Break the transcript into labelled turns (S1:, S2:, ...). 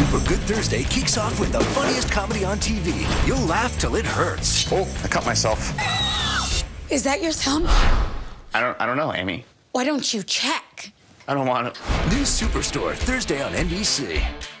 S1: Super Good Thursday kicks off with the funniest comedy on TV. You'll laugh till it hurts.
S2: Oh, I cut myself.
S3: Is that your thumb?
S2: I don't know, Amy.
S3: Why don't you check?
S2: I don't want to.
S1: New Superstore Thursday on NBC.